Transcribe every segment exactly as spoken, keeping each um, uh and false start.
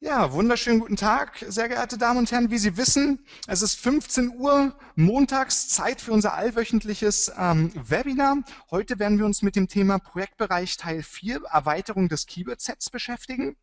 Ja, wunderschönen guten Tag, sehr geehrte Damen und Herren. Wie Sie wissen, es ist fünfzehn Uhr montags, Zeit für unser allwöchentliches ähm, Webinar. Heute werden wir uns mit dem Thema Projektbereich Teil vier, Erweiterung des Keyword-Sets beschäftigen.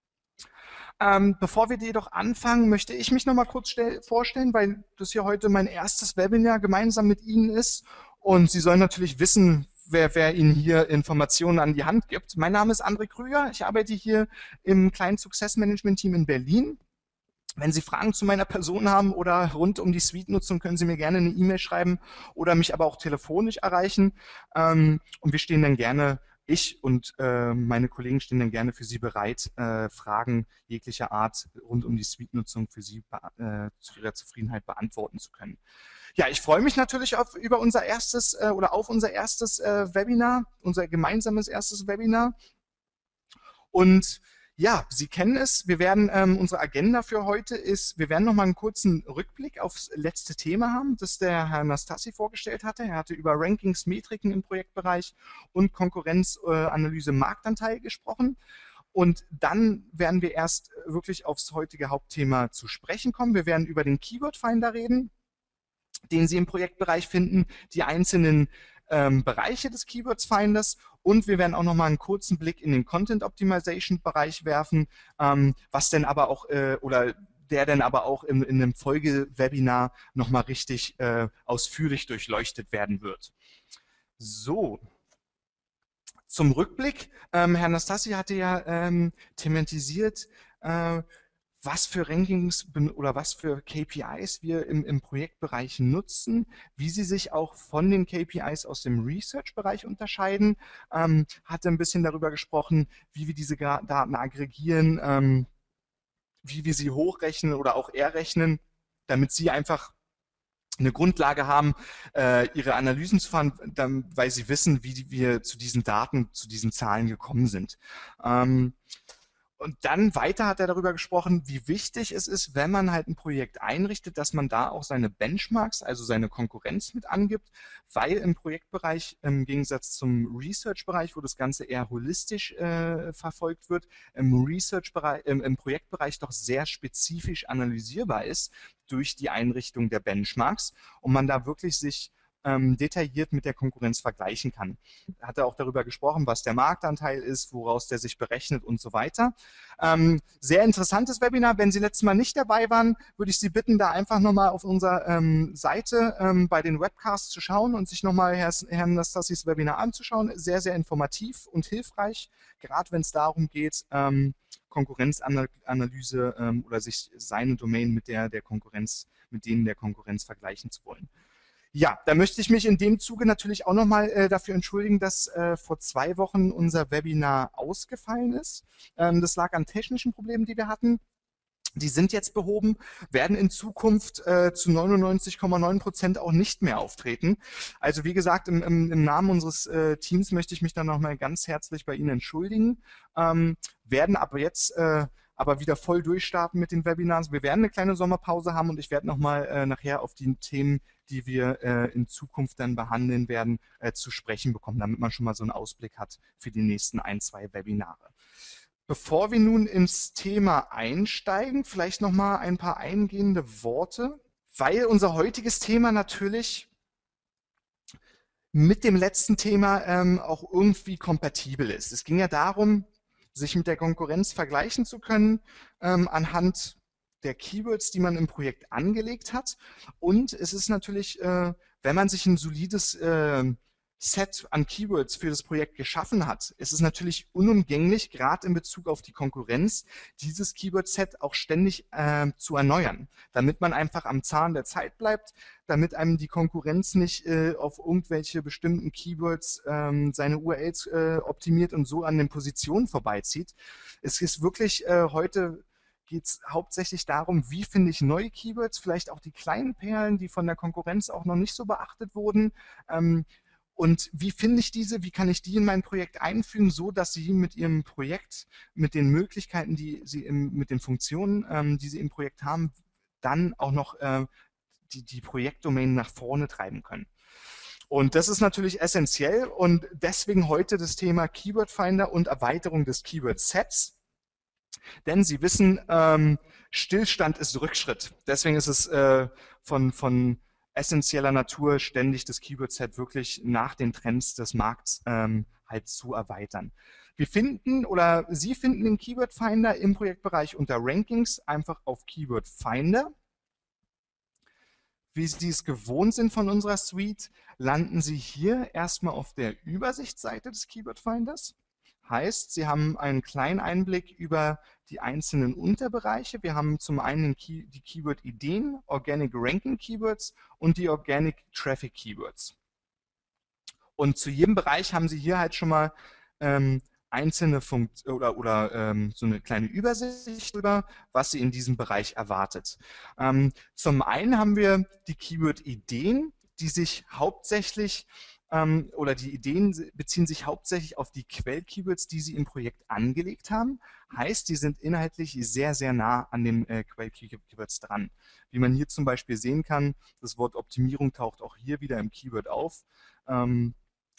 Ähm, bevor wir jedoch anfangen, möchte ich mich noch mal kurz stell- vorstellen, weil das hier heute mein erstes Webinar gemeinsam mit Ihnen ist. Und Sie sollen natürlich wissen, wer, wer Ihnen hier Informationen an die Hand gibt. Mein Name ist André Krüger. Ich arbeite hier im kleinen Success Management Team in Berlin. Wenn Sie Fragen zu meiner Person haben oder rund um die Suite-Nutzung, können Sie mir gerne eine E-Mail schreiben oder mich aber auch telefonisch erreichen. Ähm, und wir stehen dann gerne, ich und äh, meine Kollegen stehen dann gerne für Sie bereit, äh, Fragen jeglicher Art rund um die Suite-Nutzung für Sie äh, zu Ihrer Zufriedenheit beantworten zu können. Ja, ich freue mich natürlich auf, über unser erstes äh, oder auf unser erstes äh, Webinar, unser gemeinsames erstes Webinar. Und ja, Sie kennen es. Wir werden, ähm, unsere Agenda für heute ist, wir werden noch mal einen kurzen Rückblick aufs letzte Thema haben, das der Herr Nastasi vorgestellt hatte. Er hatte über Rankings, Metriken im Projektbereich und Konkurrenzanalyse äh, Marktanteil gesprochen. Und dann werden wir erst wirklich aufs heutige Hauptthema zu sprechen kommen. Wir werden über den Keyword Finder reden, den Sie im Projektbereich finden, die einzelnen ähm, Bereiche des Keywords Finders, und wir werden auch noch mal einen kurzen Blick in den Content Optimization Bereich werfen, ähm, was denn aber auch äh, oder der dann aber auch in, in einem Folgewebinar noch mal richtig äh, ausführlich durchleuchtet werden wird. So, zum Rückblick. Ähm, Herr Nastasi hatte ja ähm, thematisiert, äh, was für Rankings oder was für K P Is wir im, im Projektbereich nutzen, wie sie sich auch von den K P Is aus dem Research-Bereich unterscheiden, ähm, hatte ein bisschen darüber gesprochen, wie wir diese Daten aggregieren, ähm, wie wir sie hochrechnen oder auch errechnen, damit Sie einfach eine Grundlage haben, äh, ihre Analysen zu fahren, dann, weil sie wissen, wie wir zu diesen Daten, zu diesen Zahlen gekommen sind. Ähm, und dann weiter hat er darüber gesprochen, wie wichtig es ist, wenn man halt ein Projekt einrichtet, dass man da auch seine Benchmarks, also seine Konkurrenz mit angibt, weil im Projektbereich im Gegensatz zum Research-Bereich, wo das Ganze eher holistisch äh, verfolgt wird, im Research-Bereich, im, im Projektbereich doch sehr spezifisch analysierbar ist durch die Einrichtung der Benchmarks und man da wirklich sich ähm, detailliert mit der Konkurrenz vergleichen kann. Hat er auch darüber gesprochen, was der Marktanteil ist, woraus der sich berechnet und so weiter. Ähm, sehr interessantes Webinar. Wenn Sie letztes Mal nicht dabei waren, würde ich Sie bitten, da einfach nochmal auf unserer ähm, Seite ähm, bei den Webcasts zu schauen und sich nochmal Herrn Nastasis Webinar anzuschauen. Sehr, sehr informativ und hilfreich, gerade wenn es darum geht, ähm, Konkurrenzanalyse ähm, oder sich seine Domain mit der der Konkurrenz, mit denen der Konkurrenz vergleichen zu wollen. Ja, da möchte ich mich in dem Zuge natürlich auch nochmal äh, dafür entschuldigen, dass äh, vor zwei Wochen unser Webinar ausgefallen ist. Ähm, das lag an technischen Problemen, die wir hatten. Die sind jetzt behoben, werden in Zukunft äh, zu neunundneunzig Komma neun Prozent auch nicht mehr auftreten. Also wie gesagt, im, im, im Namen unseres äh, Teams möchte ich mich dann nochmal ganz herzlich bei Ihnen entschuldigen. Ähm, werden aber jetzt äh, aber wieder voll durchstarten mit den Webinars. Wir werden eine kleine Sommerpause haben und ich werde nochmal äh, nachher auf die Themen, die wir äh, in Zukunft dann behandeln werden, äh, zu sprechen bekommen, damit man schon mal so einen Ausblick hat für die nächsten ein, zwei Webinare. Bevor wir nun ins Thema einsteigen, vielleicht noch mal ein paar eingehende Worte, weil unser heutiges Thema natürlich mit dem letzten Thema ähm, auch irgendwie kompatibel ist. Es ging ja darum, sich mit der Konkurrenz vergleichen zu können ähm, anhand der Keywords, die man im Projekt angelegt hat. Und es ist natürlich, äh, wenn man sich ein solides äh, Set an Keywords für das Projekt geschaffen hat, ist es natürlich unumgänglich, gerade in Bezug auf die Konkurrenz, dieses Keyword-Set auch ständig äh, zu erneuern, damit man einfach am Zahn der Zeit bleibt, damit einem die Konkurrenz nicht äh, auf irgendwelche bestimmten Keywords ähm, seine U R Ls äh, optimiert und so an den Positionen vorbeizieht. Es ist wirklich äh, heute geht es hauptsächlich darum, wie finde ich neue Keywords, vielleicht auch die kleinen Perlen, die von der Konkurrenz auch noch nicht so beachtet wurden. Ähm, und wie finde ich diese, wie kann ich die in mein Projekt einfügen, so dass Sie mit Ihrem Projekt, mit den Möglichkeiten, die Sie im, mit den Funktionen, ähm, die Sie im Projekt haben, dann auch noch äh, die, die Projektdomänen nach vorne treiben können. Und das ist natürlich essentiell und deswegen heute das Thema Keyword Finder und Erweiterung des Keyword Sets. Denn Sie wissen, ähm, Stillstand ist Rückschritt. Deswegen ist es äh, von, von essentieller Natur, ständig das Keyword-Set wirklich nach den Trends des Markts ähm, halt zu erweitern. Wir finden oder Sie finden den Keyword Finder im Projektbereich unter Rankings einfach auf Keyword Finder. Wie Sie es gewohnt sind von unserer Suite, landen Sie hier erstmal auf der Übersichtsseite des Keyword Finders. Heißt, Sie haben einen kleinen Einblick über die einzelnen Unterbereiche. Wir haben zum einen die Keyword-Ideen, Organic Ranking Keywords und die Organic Traffic Keywords. Und zu jedem Bereich haben Sie hier halt schon mal ähm, einzelne Funktionen oder, oder ähm, so eine kleine Übersicht darüber, was Sie in diesem Bereich erwartet. Ähm, zum einen haben wir die Keyword-Ideen, die sich hauptsächlich ähm, oder die Ideen beziehen sich hauptsächlich auf die Quell-Keywords, die Sie im Projekt angelegt haben. Heißt, die sind inhaltlich sehr, sehr nah an den äh, Quell-Keywords dran. Wie man hier zum Beispiel sehen kann, das Wort Optimierung taucht auch hier wieder im Keyword auf. Ähm,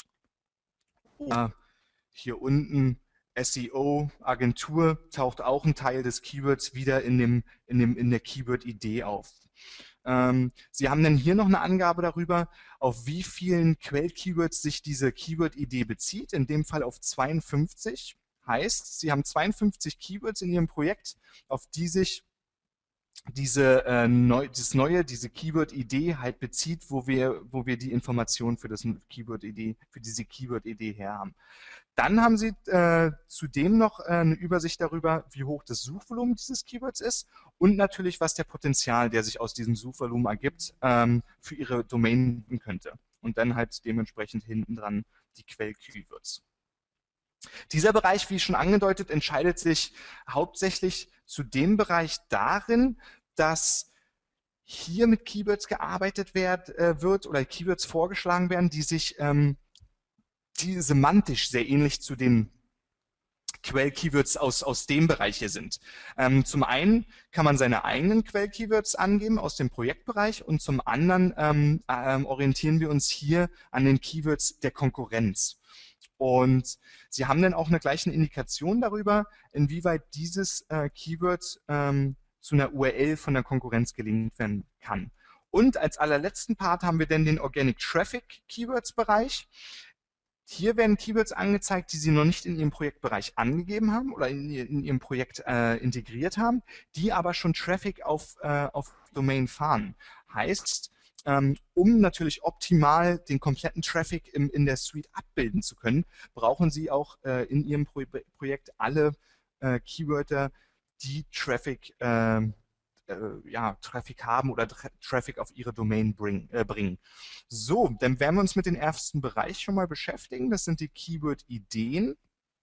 Hier unten S E O, Agentur, taucht auch ein Teil des Keywords wieder in, dem, in, dem, in der Keyword-Idee auf. Ähm, Sie haben dann hier noch eine Angabe darüber, auf wie vielen Quell-Keywords sich diese Keyword-Idee bezieht, in dem Fall auf zweiundfünfzig. Heißt, Sie haben zweiundfünfzig Keywords in Ihrem Projekt, auf die sich diese, äh, neu, dieses neue, diese Keyword-Idee halt bezieht, wo wir, wo wir die Informationen für, das Keyword-Idee, für diese Keyword-Idee her haben. Dann haben Sie äh, zudem noch äh, eine Übersicht darüber, wie hoch das Suchvolumen dieses Keywords ist und natürlich, was der Potenzial, der sich aus diesem Suchvolumen ergibt, ähm, für Ihre Domain bieten könnte. Und dann halt dementsprechend hinten dran die Quell-Keywords. Dieser Bereich, wie schon angedeutet, entscheidet sich hauptsächlich zu dem Bereich darin, dass hier mit Keywords gearbeitet werd, äh, wird oder Keywords vorgeschlagen werden, die sich ähm, die semantisch sehr ähnlich zu den Quell-Keywords aus, aus dem Bereich hier sind. Ähm, zum einen kann man seine eigenen Quell-Keywords angeben aus dem Projektbereich und zum anderen ähm, ähm, orientieren wir uns hier an den Keywords der Konkurrenz. Und Sie haben dann auch eine gleiche Indikation darüber, inwieweit dieses äh, Keyword ähm, zu einer U R L von der Konkurrenz gelinkt werden kann. Und als allerletzten Part haben wir dann den Organic Traffic Keywords Bereich. Hier werden Keywords angezeigt, die Sie noch nicht in Ihrem Projektbereich angegeben haben oder in, in Ihrem Projekt äh, integriert haben, die aber schon Traffic auf, äh, auf Domain fahren. Heißt, ähm, um natürlich optimal den kompletten Traffic im, in der Suite abbilden zu können, brauchen Sie auch äh, in Ihrem Pro Projekt alle äh, Keywörter, die Traffic äh, äh, ja, Traffic haben oder Tra Traffic auf ihre Domain bring, äh, bringen. So, dann werden wir uns mit dem ersten Bereich schon mal beschäftigen. Das sind die Keyword-Ideen.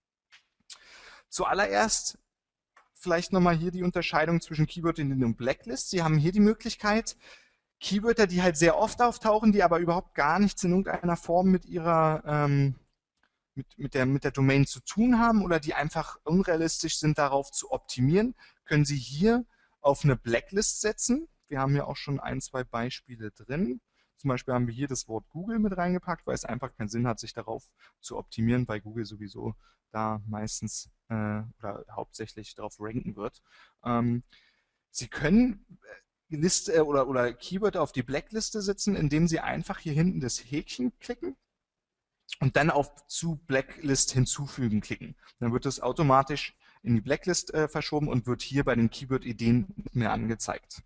Zuallererst vielleicht nochmal hier die Unterscheidung zwischen Keyword-Ideen und Blacklist. Sie haben hier die Möglichkeit, Keywörter, die halt sehr oft auftauchen, die aber überhaupt gar nichts in irgendeiner Form mit ihrer ähm, mit, mit, der, mit der Domain zu tun haben oder die einfach unrealistisch sind, darauf zu optimieren, können Sie hier auf eine Blacklist setzen. Wir haben ja auch schon ein, zwei Beispiele drin. Zum Beispiel haben wir hier das Wort Google mit reingepackt, weil es einfach keinen Sinn hat, sich darauf zu optimieren, weil Google sowieso da meistens äh, oder hauptsächlich darauf ranken wird. Ähm, Sie können Liste oder, oder Keyword auf die Blackliste setzen, indem Sie einfach hier hinten das Häkchen klicken und dann auf zu Blacklist hinzufügen klicken. Dann wird das automatisch in die Blacklist äh, verschoben und wird hier bei den Keyword-Ideen nicht mehr angezeigt.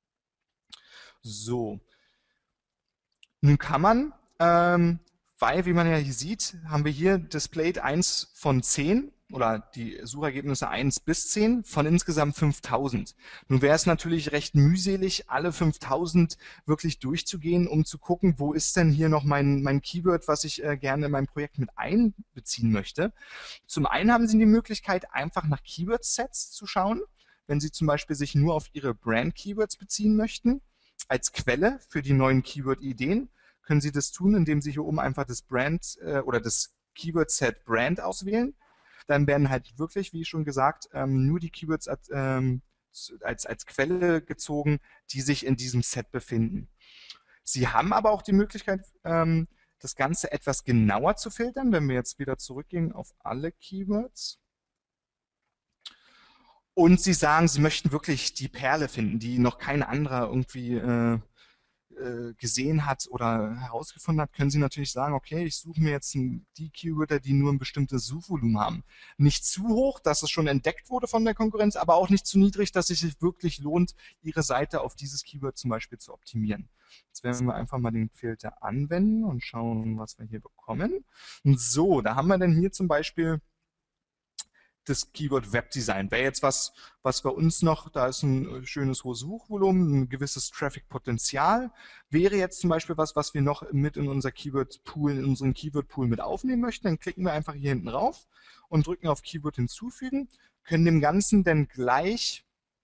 So. Nun kann man, ähm, weil, wie man ja hier sieht, haben wir hier displayed eins von zehn oder die Suchergebnisse eins bis zehn von insgesamt fünftausend. Nun wäre es natürlich recht mühselig, alle fünftausend wirklich durchzugehen, um zu gucken, wo ist denn hier noch mein, mein Keyword, was ich äh, gerne in mein Projekt mit einbeziehen möchte. Zum einen haben Sie die Möglichkeit, einfach nach Keyword-Sets zu schauen, wenn Sie zum Beispiel sich nur auf Ihre Brand-Keywords beziehen möchten. Als Quelle für die neuen Keyword-Ideen können Sie das tun, indem Sie hier oben einfach das Brand äh, oder das Keyword-Set Brand auswählen. Dann werden halt wirklich, wie schon gesagt, ähm, nur die Keywords als, ähm, als, als Quelle gezogen, die sich in diesem Set befinden. Sie haben aber auch die Möglichkeit, ähm, das Ganze etwas genauer zu filtern, wenn wir jetzt wieder zurückgehen auf alle Keywords. und Sie sagen, Sie möchten wirklich die Perle finden, die noch kein anderer irgendwie äh, äh, gesehen hat oder herausgefunden hat, können Sie natürlich sagen, okay, ich suche mir jetzt ein, die Keywörter, die nur ein bestimmtes Suchvolumen haben. Nicht zu hoch, dass es schon entdeckt wurde von der Konkurrenz, aber auch nicht zu niedrig, dass es sich wirklich lohnt, Ihre Seite auf dieses Keyword zum Beispiel zu optimieren. Jetzt werden wir einfach mal den Filter anwenden und schauen, was wir hier bekommen. Und so, da haben wir dann hier zum Beispiel das Keyword Webdesign. Wäre jetzt was, was bei uns noch, da ist ein schönes hohes Suchvolumen, ein gewisses Traffic-Potenzial, wäre jetzt zum Beispiel was, was wir noch mit in unser Keyword-Pool, in unseren Keyword-Pool mit aufnehmen möchten. Dann klicken wir einfach hier hinten rauf und drücken auf Keyword hinzufügen, können dem Ganzen dann gleich,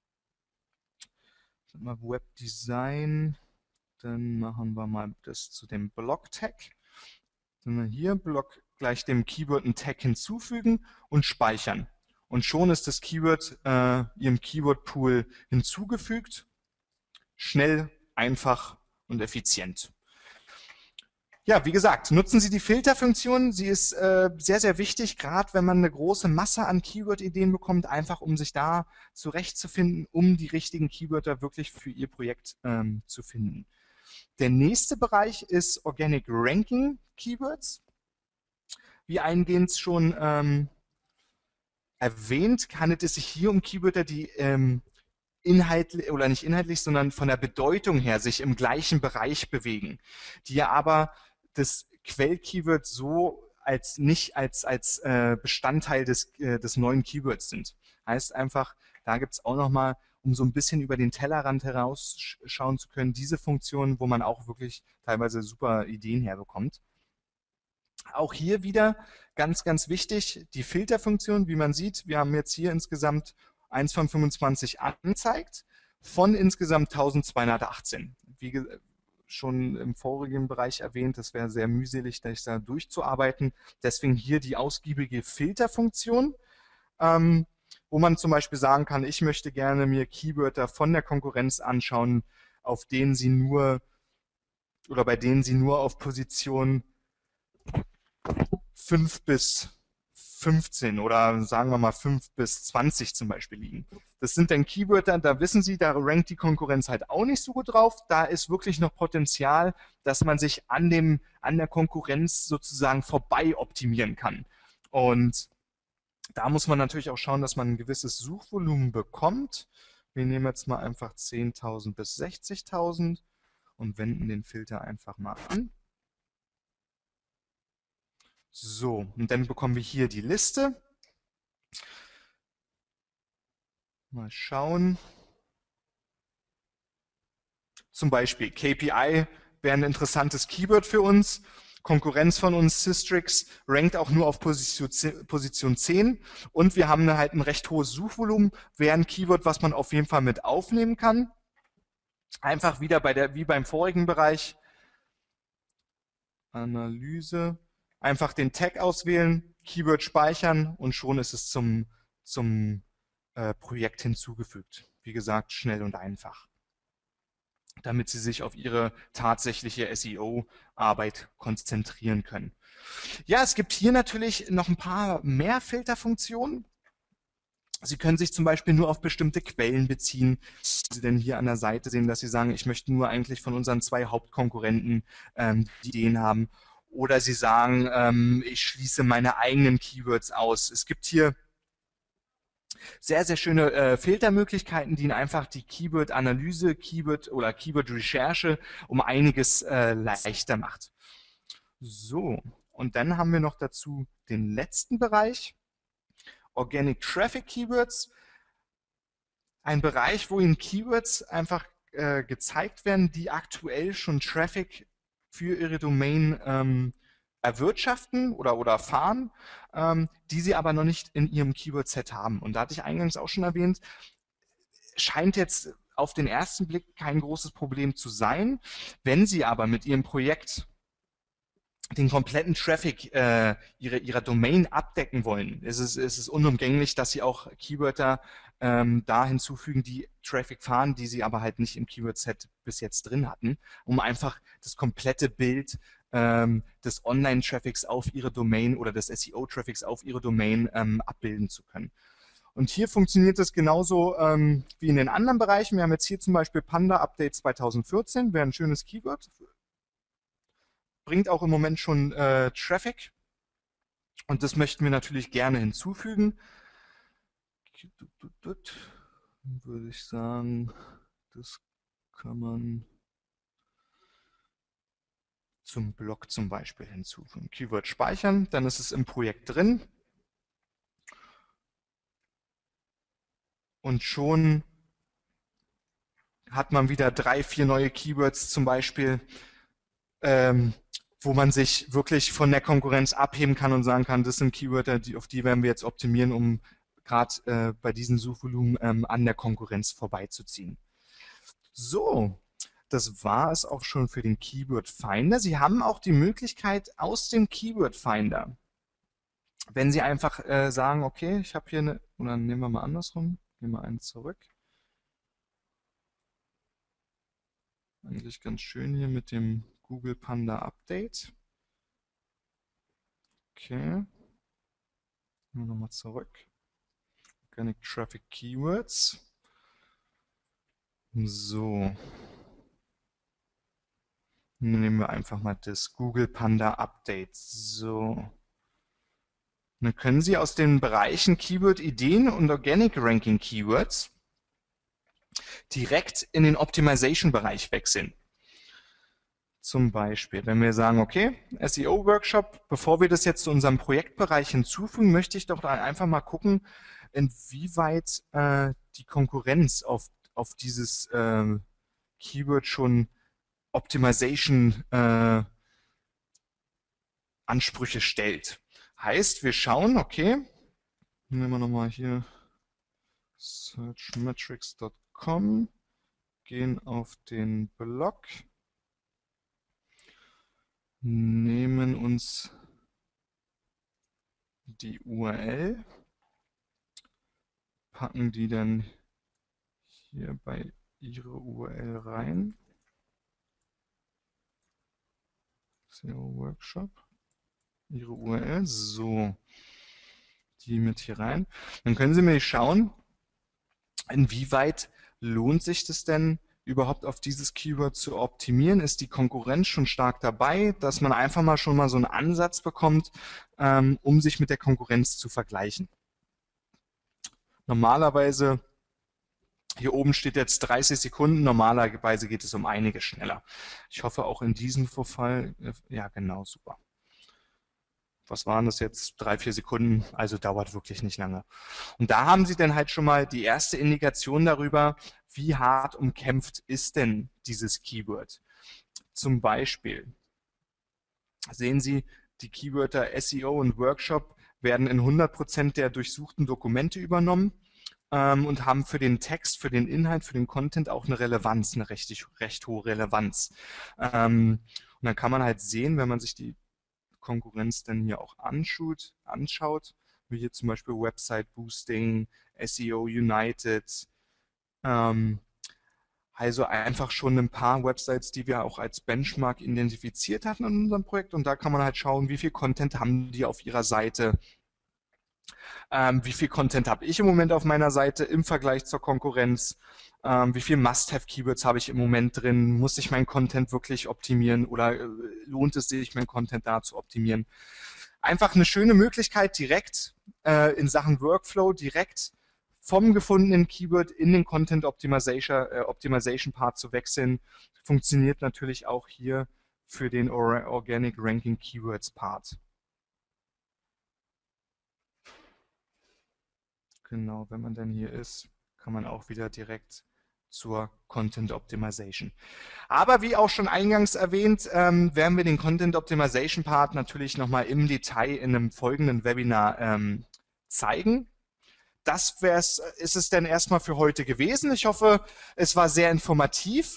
mal Webdesign, dann machen wir mal das zu dem Block-Tag. Dann wir hier Block gleich dem Keyword einen Tag hinzufügen und speichern. Und schon ist das Keyword äh, Ihrem Keyword-Pool hinzugefügt. Schnell, einfach und effizient. Ja, wie gesagt, nutzen Sie die Filterfunktion. Sie ist äh, sehr, sehr wichtig, gerade wenn man eine große Masse an Keyword-Ideen bekommt, einfach um sich da zurechtzufinden, um die richtigen Keywörter wirklich für Ihr Projekt ähm, zu finden. Der nächste Bereich ist Organic Ranking Keywords. Wie eingehend schon ähm, erwähnt, handelt es sich hier um Keywörter, die ähm, inhaltlich, oder nicht inhaltlich, sondern von der Bedeutung her sich im gleichen Bereich bewegen, die ja aber das Quellkeyword so als nicht als, als äh, Bestandteil des, äh, des neuen Keywords sind. Heißt einfach, da gibt es auch nochmal, um so ein bisschen über den Tellerrand herausschauen zu können, diese Funktionen, wo man auch wirklich teilweise super Ideen herbekommt. Auch hier wieder ganz, ganz wichtig, die Filterfunktion, wie man sieht, wir haben jetzt hier insgesamt eins von fünfundzwanzig angezeigt, von insgesamt eintausendzweihundertachtzehn. Wie schon im vorigen Bereich erwähnt, das wäre sehr mühselig, da durchzuarbeiten. Deswegen hier die ausgiebige Filterfunktion, ähm, wo man zum Beispiel sagen kann, ich möchte gerne mir Keywörter von der Konkurrenz anschauen, auf denen sie nur oder bei denen sie nur auf Position fünf bis fünfzehn oder sagen wir mal fünf bis zwanzig zum Beispiel liegen. Das sind dann Keywörter, da wissen Sie, da rankt die Konkurrenz halt auch nicht so gut drauf. Da ist wirklich noch Potenzial, dass man sich an, dem, an der Konkurrenz sozusagen vorbei optimieren kann. Und da muss man natürlich auch schauen, dass man ein gewisses Suchvolumen bekommt. Wir nehmen jetzt mal einfach zehntausend bis sechzigtausend und wenden den Filter einfach mal an. So, und dann bekommen wir hier die Liste. Mal schauen. Zum Beispiel K P I wäre ein interessantes Keyword für uns. Konkurrenz von uns, Systrix, rankt auch nur auf Position zehn. Und wir haben halt ein recht hohes Suchvolumen. Wäre ein Keyword, was man auf jeden Fall mit aufnehmen kann. Einfach wieder bei der, wie beim vorigen Bereich. Analyse. Einfach den Tag auswählen, Keyword speichern und schon ist es zum, zum äh, Projekt hinzugefügt. Wie gesagt, schnell und einfach, damit Sie sich auf Ihre tatsächliche S E O-Arbeit konzentrieren können. Ja, es gibt hier natürlich noch ein paar mehr Filterfunktionen. Sie können sich zum Beispiel nur auf bestimmte Quellen beziehen. Sie denn hier an der Seite sehen, dass Sie sagen, ich möchte nur eigentlich von unseren zwei Hauptkonkurrenten ähm, die Ideen haben. Oder Sie sagen, ähm, ich schließe meine eigenen Keywords aus. Es gibt hier sehr, sehr schöne äh, Filtermöglichkeiten, die Ihnen einfach die Keyword-Analyse, Keyword- oder Keyword-Recherche um einiges äh, leichter macht. So, und dann haben wir noch dazu den letzten Bereich, Organic Traffic Keywords. Ein Bereich, wo Ihnen Keywords einfach äh, gezeigt werden, die aktuell schon Traffic für Ihre Domain ähm, erwirtschaften oder, oder fahren, ähm, die Sie aber noch nicht in Ihrem Keyword-Set haben. Und da hatte ich eingangs auch schon erwähnt, scheint jetzt auf den ersten Blick kein großes Problem zu sein. Wenn Sie aber mit Ihrem Projekt den kompletten Traffic äh, ihrer, ihrer Domain abdecken wollen, ist es, ist es unumgänglich, dass Sie auch Keywörter ähm, da hinzufügen, die Traffic fahren, die Sie aber halt nicht im Keyword-Set bis jetzt drin hatten, um einfach das komplette Bild ähm, des Online-Traffics auf Ihre Domain oder des S E O-Traffics auf Ihre Domain ähm, abbilden zu können. Und hier funktioniert es genauso ähm, wie in den anderen Bereichen. Wir haben jetzt hier zum Beispiel Panda Update zweitausendvierzehn, wäre ein schönes Keyword. Bringt auch im Moment schon äh, Traffic. Und das möchten wir natürlich gerne hinzufügen. Würde ich sagen, das kann man zum Blog zum Beispiel hinzufügen. Keyword speichern, dann ist es im Projekt drin. Und schon hat man wieder drei, vier neue Keywords zum Beispiel, ähm, wo man sich wirklich von der Konkurrenz abheben kann und sagen kann, das sind Keywörter, die, auf die werden wir jetzt optimieren, um gerade äh, bei diesem Suchvolumen ähm, an der Konkurrenz vorbeizuziehen. So, das war es auch schon für den Keyword Finder. Sie haben auch die Möglichkeit aus dem Keyword Finder, wenn Sie einfach äh, sagen, okay, ich habe hier eine, oder nehmen wir mal andersrum, nehmen wir einen zurück. Eigentlich ganz schön hier mit dem Google Panda Update. Okay. Nur nochmal zurück. Organic Traffic Keywords. So. Nehmen wir einfach mal das Google Panda Update. So. Dann können Sie aus den Bereichen Keyword-Ideen und Organic Ranking Keywords direkt in den Optimization-Bereich wechseln. Zum Beispiel, wenn wir sagen, okay, S E O-Workshop, bevor wir das jetzt zu unserem Projektbereich hinzufügen, möchte ich doch da einfach mal gucken, inwieweit äh, die Konkurrenz auf, auf dieses äh, Keyword schon Optimization äh, Ansprüche stellt. Heißt, wir schauen, okay, nehmen wir nochmal hier searchmetrics Punkt com, gehen auf den Blog, nehmen uns die U R L, packen die dann hier bei Ihre U R L rein. S E O Workshop, Ihre U R L, so, die mit hier rein. Dann können Sie mir schauen, inwieweit lohnt sich das denn, überhaupt auf dieses Keyword zu optimieren? Ist die Konkurrenz schon stark dabei, dass man einfach mal schon mal so einen Ansatz bekommt, ähm, um sich mit der Konkurrenz zu vergleichen? Normalerweise, hier oben steht jetzt dreißig Sekunden, normalerweise geht es um einige schneller. Ich hoffe auch in diesem Fall, ja genau, super. Was waren das jetzt? Drei, vier Sekunden, also dauert wirklich nicht lange. Und da haben Sie dann halt schon mal die erste Indikation darüber, wie hart umkämpft ist denn dieses Keyword. Zum Beispiel sehen Sie, die Keywörter S E O und Workshop werden in hundert Prozent der durchsuchten Dokumente übernommen ähm, und haben für den Text, für den Inhalt, für den Content auch eine Relevanz, eine recht, recht hohe Relevanz. Ähm, und dann kann man halt sehen, wenn man sich die Konkurrenz dann hier auch anschaut, anschaut, wie hier zum Beispiel Website Boosting, S E O United, ähm, also einfach schon ein paar Websites, die wir auch als Benchmark identifiziert hatten in unserem Projekt, und da kann man halt schauen, wie viel Content haben die auf ihrer Seite, ähm, wie viel Content habe ich im Moment auf meiner Seite im Vergleich zur Konkurrenz, ähm, wie viel Must-Have-Keywords habe ich im Moment drin, muss ich meinen Content wirklich optimieren oder äh, lohnt es sich, meinen Content da zu optimieren. Einfach eine schöne Möglichkeit, direkt äh, in Sachen Workflow, direkt vom gefundenen Keyword in den Content Optimization, äh, Optimization Part zu wechseln. Funktioniert natürlich auch hier für den Organic Ranking Keywords Part. Genau, wenn man dann hier ist, kann man auch wieder direkt zur Content Optimization. Aber wie auch schon eingangs erwähnt, ähm, werden wir den Content Optimization Part natürlich nochmal im Detail in einem folgenden Webinar ähm, zeigen. Das wär's, ist es denn erstmal für heute gewesen. Ich hoffe, es war sehr informativ.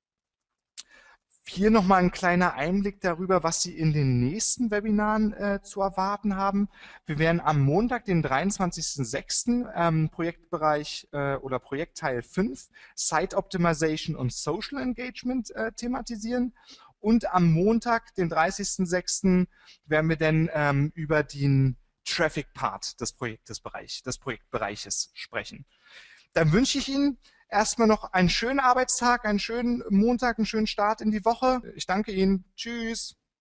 Hier nochmal ein kleiner Einblick darüber, was Sie in den nächsten Webinaren äh, zu erwarten haben. Wir werden am Montag, den dreiundzwanzigsten sechsten Ähm, Projektbereich äh, oder Projektteil fünf, Site Optimization und Social Engagement äh, thematisieren. Und am Montag, den dreißigsten sechsten werden wir dann ähm, über den Traffic-Part des Projektes Bereich, des Projektbereiches sprechen. Dann wünsche ich Ihnen erstmal noch einen schönen Arbeitstag, einen schönen Montag, einen schönen Start in die Woche. Ich danke Ihnen. Tschüss.